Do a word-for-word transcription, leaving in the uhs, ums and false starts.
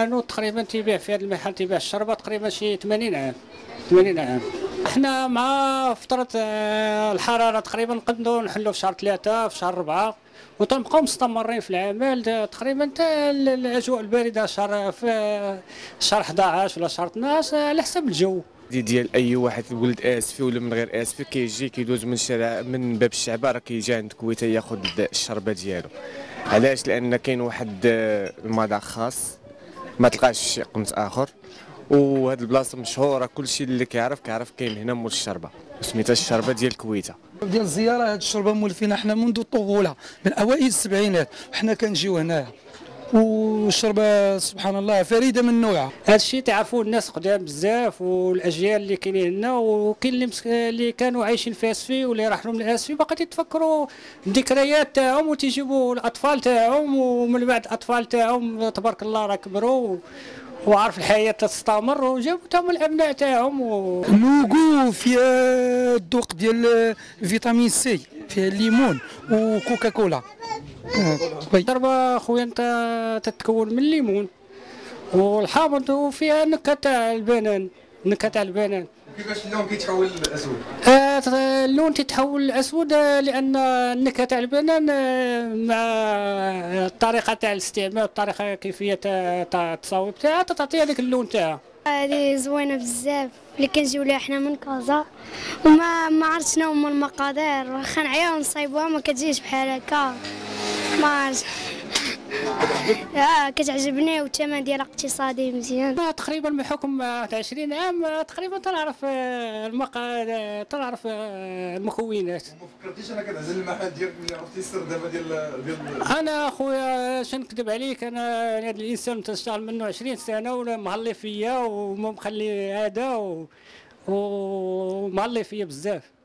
الحانوت تقريبا تيبيع في هذا المحل تيبيع الشربه تقريبا شي ثمانين عام ثمانين عام. احنا مع فتره آه، الحراره تقريبا نقدروا نحلوا في شهر ثلاثة في شهر أربعة وتنبقاو مستمرين في العمل تقريبا حتى الاجواء البارده شهر في شهر أحد عشر ولا شهر اثناش على حسب الجو ديال اي واحد ولد اسفي ولا من غير اسفي كيجي كيدوز من شارع من باب الشعبه راه كيجي عند كويته ياخذ الشربه ديالو. علاش؟ لان كاين واحد المذاق خاص ما تلقاش في شي قنت اخر، وهاد البلاصه مشهوره كلشي اللي كيعرف كيعرف كاين هنا مول الشربه وسميتها الشربه ديال كويته. ديال الزياره هاد الشربه مولفينا حنا منذ الطفوله من اوائل السبعينات وحنا كنجيو هنايا، والشربه سبحان الله فريده من نوعها. هذا الشيء تعرفوه الناس قدام بزاف والاجيال اللي كاينين هنا، وكاين اللي مسك... اللي كانوا عايشين في اسفي واللي رحلوا من اسفي باقي تيتفكروا الذكريات تاعهم وتيجيبوا الاطفال تاعهم، ومن بعد الاطفال تاعهم تبارك الله راه كبروا وعارف الحياه تستمر وجابوا تاهم الابناء تاعهم و... لوغو فيها الذوق ديال فيتامين سي، فيها الليمون وكوكا كولا. الشربه خويا انت تتكون من الليمون والحامض وفيها نكهه تاع البنان، نكهه تاع البنان. كيفاش اللون كيتحول للاسود؟ آه اللون تيتحول للاسود لان النكهه تاع البنان مع الطريقه تاع الاستعمال والطريقه كيفيه تاع التصاويب تاعها تعطي هذاك اللون تاعها. هذه زوينه بزاف اللي كنجيو ليها حنا من كازا، وما ما عرفت شنو هما المقادير، واخا نعياو نصايبوها ما كتجيش بحال هكا. ما عرفت اه كتعجبني والثمن ديالها اقتصادي مزيان. تقريبا بحكم عشرين عام تقريبا تنعرف المقا تنعرف المكونات. ما فكرتيش انا كنعزل المحل ديالك ملي عرفتي السر دابا ديال ديال انا خويا شنو نكذب عليك، انا هذا الانسان تنشتغل منه عشرين سنه ولا مهلي فيا وما مخلي هذا ومهلي فيا بزاف.